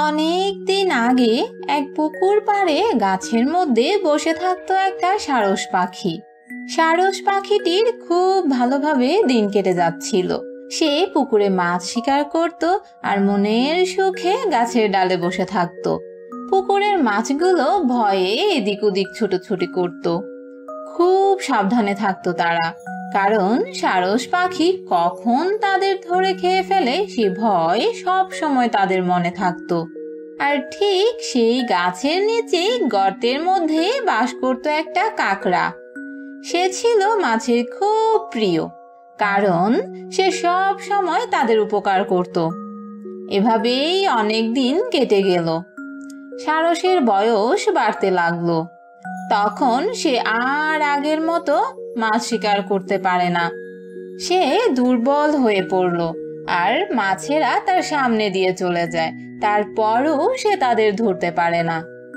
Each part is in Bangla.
অনেক দিন আগে এক পুকুর পাড়ে গাছের মধ্যে বসে থাকতো একটা সারস পাখি। সারস পাখিটির খুব ভালোভাবে দিন কেটে যাচ্ছিল। সে পুকুরে মাছ শিকার করত আর মনের সুখে গাছের ডালে বসে থাকতো। পুকুরের মাছগুলো ভয়ে এদিক ওদিক ছুটোছুটি করত। খুব সাবধানে থাকতো তারা, কারণ সারস পাখি কখন তাদের ধরে খেয়ে ফেলে সে ভয় সব সময় তাদের মনে থাকতো। আর ঠিক সেই গাছের নিচে গর্তের মধ্যে বাস করত একটা কাকড়া। সে ছিল মাছের খুব প্রিয়, কারণ সে সব সময় তাদের উপকার করত। এভাবেই অনেক দিন কেটে গেল। সারসের বয়স বাড়তে লাগলো। তখন সে আর আগের মতো মাছ শিকার করতে পারে না। সে দুর্বল হয়ে পড়ল আর মাছেরা তার সামনে দিয়ে চলে যায়। তারপরও সে তাদের ধরতে পারে না।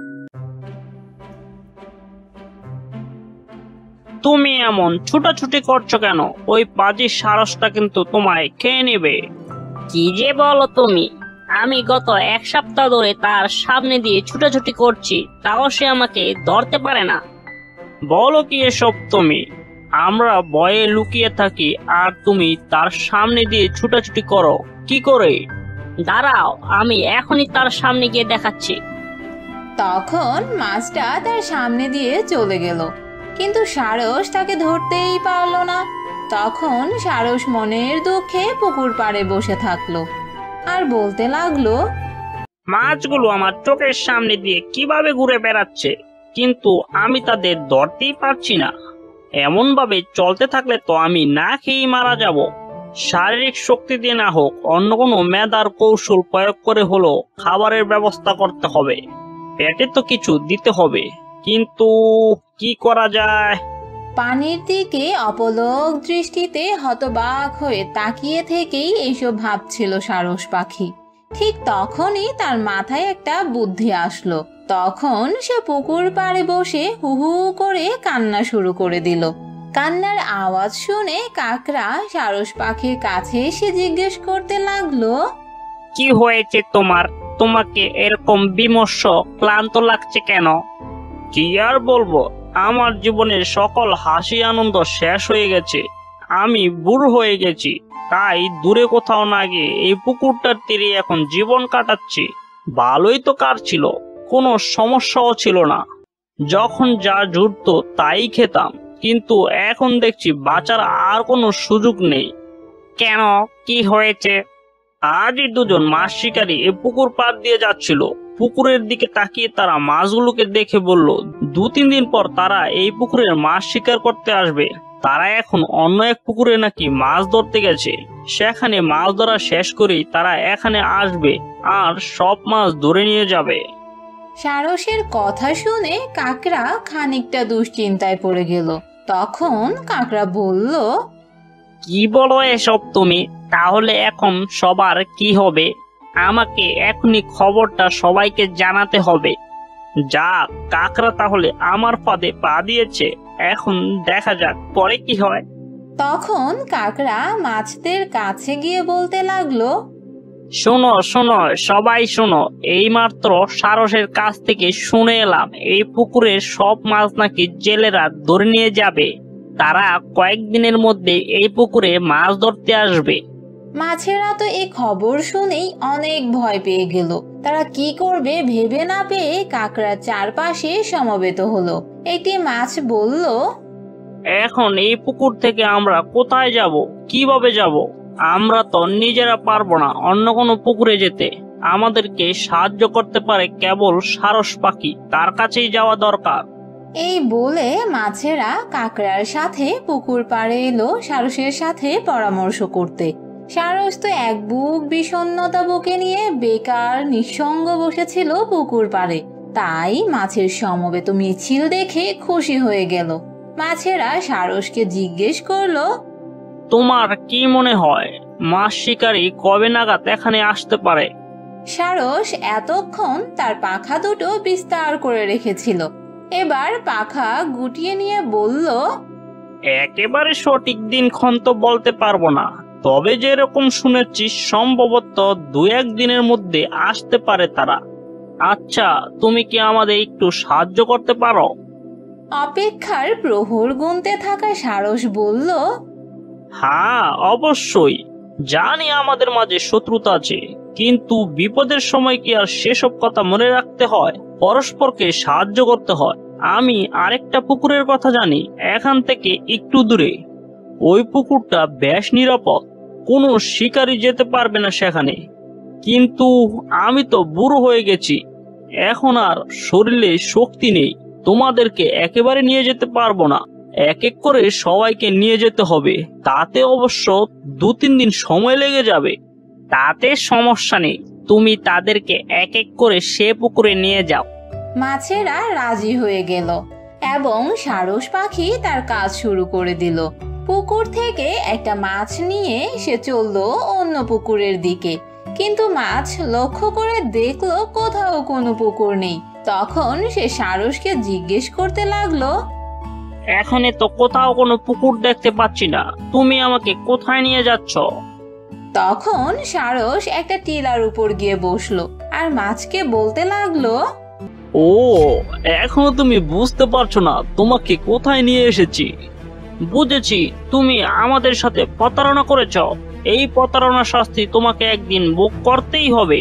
তুমি এমন ছুটাছুটি করছো কেন? ওই পাজির সারসটা কিন্তু তোমায় খেয়ে নেবে। কি যে বলো তুমি! আমি গত এক সপ্তাহ ধরে তার সামনে দিয়ে ছুটাছুটি করছি, তাও সে আমাকে ধরতে পারে না। বলো কি এসব তুমি? আমরা ভয়ে লুকিয়ে থাকি আর তুমি তার সামনে দিয়ে ছুটাছুটি করো কি করে? দাঁড়াও, আমি এখনই তার সামনে গিয়ে দেখাচ্ছি। তখন মাছটা তার সামনে দিয়ে চলে গেল, কিন্তু সারস তাকে ধরতেই পারলো না। তখন সারস মনের দুঃখে পুকুর পাড়ে বসে থাকলো আর বলতে লাগলো, মাছগুলো আমার চোখের সামনে দিয়ে কিভাবে ঘুরে বেড়াচ্ছে, কিন্তু আমি তাদের ধরতেই পারছি না। এমন ভাবে চলতে থাকলে তো আমি না খেয়েই মারা যাব। শারীরিক শক্তি দিয়ে না হোক, অন্য কোনো মেধার কৌশল প্রয়োগ করে হলো খাবারের ব্যবস্থা করতে হবে। পেটে তো কিছু দিতে হবে, কিন্তু কি করা যায়? পানির দিকে অপলক দৃষ্টিতে হতবাক হয়ে তাকিয়ে থেকেই এইসব ভাবছিল সারস পাখি। ঠিক তখনই তার মাথায় একটা বুদ্ধি আসলো। তখন সে পুকুর পাড়ে বসে হু হু করে কান্না শুরু করে দিল। কান্নার আওয়াজ শুনে কাকড়া সারস পাখির কাছে এসে জিজ্ঞেস করতে লাগলো, কি হয়েছে তোমার? তোমাকে এরকম বিমর্ষ ক্লান্ত লাগছে কেন? কি আর বলবো, আমার জীবনের সকল হাসি আনন্দ শেষ হয়ে গেছে। আমি বুড়ো হয়ে গেছি, তাই দূরে কোথাও না গিয়ে এই পুকুরটার তীরে এখন জীবন কাটাচ্ছি। ভালোই তো কাটছিল, কোনো সমস্যাও ছিল না। যখন যা জুটতো তাই খেতাম, কিন্তু এখন দেখছি বাঁচার আর কোনো সুযোগ নেই। কেন, কি হয়েছে? আজই দুজন মাছ শিকারী এ পুকুর পার দিয়ে যাচ্ছিল। পুকুরের দিকে তাকিয়ে তারা মাছগুলোকে দেখে বলল, 2-3 দিন পর তারা এই পুকুরের মাছ শিকার করতে আসবে। তারা এখন অন্য এক পুকুরে নাকি মাছ ধরতে গেছে। সেখানে মাছ ধরা শেষ করেই তারা এখানে আসবে আর সব মাছ ধরে নিয়ে যাবে। সারসের কথা শুনে কাকড়া খানিকটা দুশ্চিন্তায় পড়ে গেল। তখন কাকড়া বলল, কি বলো এসব তুমি? তাহলে এখন সবার কি হবে? আমাকে এখনই খবরটা সবাইকে জানাতে হবে। যা, কাকড়া তাহলে আমার ফাঁদে পা দিয়েছে, এখন দেখা যাক পরে কি হয়। তখন কাকড়া মাছদের কাছে গিয়ে বলতে লাগলো, শোনো শোনো, সবাই শোনো, এইমাত্র সারসের কাছ থেকে শুনে এলাম এই পুকুরের সব মাছ নাকি জেলেরা ধরে নিয়ে যাবে। তারা কয়েকদিনের মধ্যে এই পুকুরে মাছ ধরতে আসবে। মাছেরা তো এই খবর শুনেই অনেক ভয় পেয়ে গেল। তারা কি করবে ভেবে না পেয়ে কাকড়ার চারপাশে সমবেত হলো। একটি মাছ বলল, এখন এই পুকুর থেকে আমরা কোথায় যাব, কিভাবে যাব? আমরা তো নিজেরা পারবো না অন্য কোনো পুকুরে যেতে। আমাদেরকে সাহায্য করতে পারে কেবল সারস পাখি, তার কাছেই যাওয়া দরকার। এই বলে মাছেরা কাকড়ার সাথে পুকুর পাড়ে এলো সারসের সাথে পরামর্শ করতে। সারস তো এক বুক বিষণ্ণতা বুকে নিয়ে বেকার নিঃসঙ্গ বসেছিল পুকুর পাড়ে। তাই মাছের সমবেত মিছিল দেখে খুশি হয়ে গেল। মাছেরা সারসকে জিজ্ঞেস করলো, তোমার কি মনে হয় মাছ শিকারী কবে নাগাদ এখানে আসতে পারে? সারস এতক্ষণ তার পাখা দুটো বিস্তার করে রেখেছিল। এবার পাখা গুটিয়ে নিয়ে বলল, একেবারে সঠিক দিনক্ষণ তো বলতে পারবো না, তবে যেরকম শুনেছি সম্ভবত 2-1 দিনের মধ্যে আসতে পারে তারা। আচ্ছা, তুমি কি আমাদের একটু সাহায্য করতে পারো? অপেক্ষার প্রহর গুনতে থাকা সারস বলল, হ্যাঁ, অবশ্যই। জানি আমাদের মাঝে শত্রুতা আছে, কিন্তু বিপদের সময় কি আর সেসব কথা মনে রাখতে হয়? পরস্পরকে সাহায্য করতে হয়। আমি আরেকটা পুকুরের কথা জানি, এখান থেকে একটু দূরে। ওই পুকুরটা বেশ নিরাপদ, কোনো শিকারী যেতে পারবে না সেখানে। কিন্তু আমি তো বুড়ো হয়ে গেছি, এখন আর শরীরে শক্তি নেই। তোমাদেরকে একেবারে নিয়ে যেতে পারবো না, এক এক করে সবাইকে নিয়ে যেতে হবে। তাতে অবশ্য 2-3 দিন সময় লেগে যাবে। তাতে সমস্যা নেই, তুমি তাদেরকে এক এক করে সে পুকুরে নিয়ে যাও। মাছেরা রাজি হয়ে গেল এবং সারস পাখি তার কাজ শুরু করে দিল। পুকুর থেকে একটা মাছ নিয়ে সে চলল অন্য পুকুরের দিকে, কিন্তু মাছ লক্ষ্য করে দেখলো কোথাও কোনো পুকুর নেই। তখন সে সারসকে জিজ্ঞেস করতে লাগলো, এখানে তো কোথাও কোনো পুকুর দেখতে পাচ্ছি না, তুমি আমাকে কোথায় নিয়ে যাচ্ছ? তখন সারস একটা টিলার উপর গিয়ে বসলো আর মাছকে বলতে লাগলো, ও, এখনো তুমি বুঝতে পারছো না তোমাকে কোথায় নিয়ে এসেছি? বুঝেছি, তুমি আমাদের সাথে প্রতারণা করেছ। এই প্রতারণার শাস্তি তোমাকে একদিন ভোগ করতেই হবে।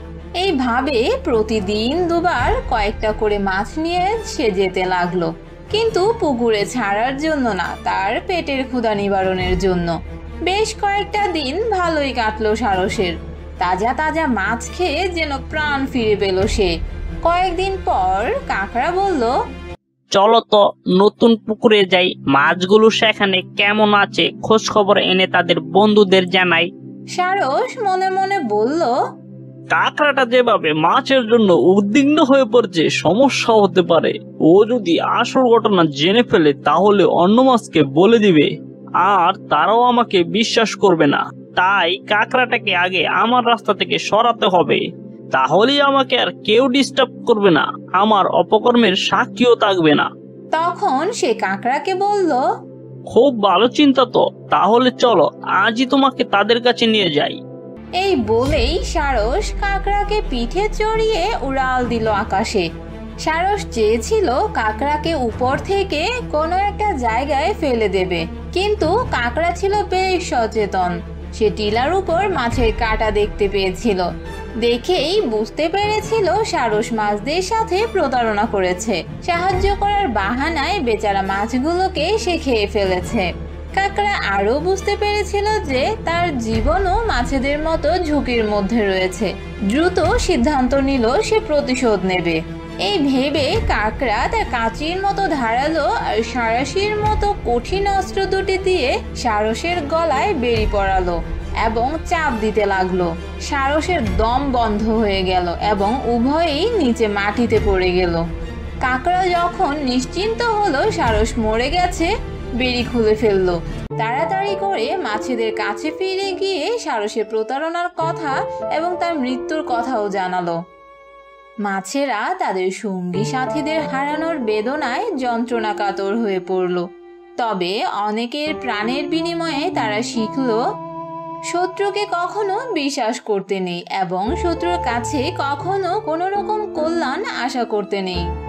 এইভাবে প্রতিদিন দুবার কয়েকটা করে মাছ নিয়ে সে যেতে লাগলো, কিন্তু পুকুরে ছাড়ার জন্য না, তার পেটের ক্ষুধা নিবারণের জন্য। বেশ কয়েকটা দিন ভালোই কাটলো সারসের। তাজা তাজা মাছ খেয়ে যেন প্রাণ ফিরে পেল সে। কয়েকদিন পর কাকড়া বলল, চলো তো নতুন পুকুরে যাই, মাছগুলো সেখানে কেমন আছে খোঁজ খবর এনে তাদের বন্ধুদের জানাই। সারস মনে মনে বলল, কাঁকড়াটা যেভাবে মাছের জন্য উদ্বিগ্ন হয়ে পড়ছে, সমস্যা হতে পারে। ও যদি আসল ঘটনা জেনে ফেলে তাহলে অন্য মাছকে বলে দিবে, আর তারাও আমাকে বিশ্বাস করবে না। তাই কাঁকড়াটাকে আগে আমার রাস্তা থেকে সরাতে হবে, তাহলেই আমাকে আর কেউ ডিস্টার্ব করবে না, আমার অপকর্মের সাক্ষীও থাকবে না। তখন সে কাকড়াকে বলল, খুব ভালো চিন্তা তো, তাহলে চলো আজই তোমাকে তাদের কাছে নিয়ে যাই। এই বলেই সারস কাকড়াকে পিঠে চড়িয়ে উড়াল দিল আকাশে। সারস চেয়েছিল কাকড়াকে উপর থেকে কোনো একটা জায়গায় ফেলে দেবে, কিন্তু কাকড়া ছিল বেশ সচেতন। সে টিলার উপর মাছের কাঁটা দেখতে পেয়েছিল, দেখেই বুঝতে পেরেছিল সারস মাছদের সাথে প্রতারণা করেছে। সাহায্য করার বাহানায় বেচারা মাছগুলোকে সে খেয়ে ফেলেছে। কাকড়া আরো বুঝতে পেরেছিল যে তার জীবনও মাছেদের মতো ঝুঁকির মধ্যে রয়েছে। দ্রুত সিদ্ধান্ত নিল সে প্রতিশোধ নেবে। এই ভেবে কাকড়া তার কাঁচির মতো ধারালো আর সাঁড়াশির মতো কঠিন অস্ত্র দুটি দিয়ে সারসের গলায় বেড়ি পড়ালো এবং চাপ দিতে লাগলো। সারসের দম বন্ধ হয়ে গেল এবং উভয়েই নিচে মাটিতে পড়ে গেল। কাকড়া যখন নিশ্চিন্ত হলো সারস মরে গেছে, বেড়ি খুলে ফেললো। তাড়াতাড়ি করে মাছেদের কাছে ফিরে গিয়ে সারসের প্রতারণার কথা এবং তার মৃত্যুর কথাও জানালো। মাছেরা তাদের সঙ্গী সাথীদের হারানোর বেদনায় যন্ত্রণা কাতর হয়ে পড়ল। তবে অনেকের প্রাণের বিনিময়ে তারা শিখল শত্রুকে কখনো বিশ্বাস করতে নেই এবং শত্রুর কাছে কখনো কোনো রকম কল্যাণ আশা করতে নেই।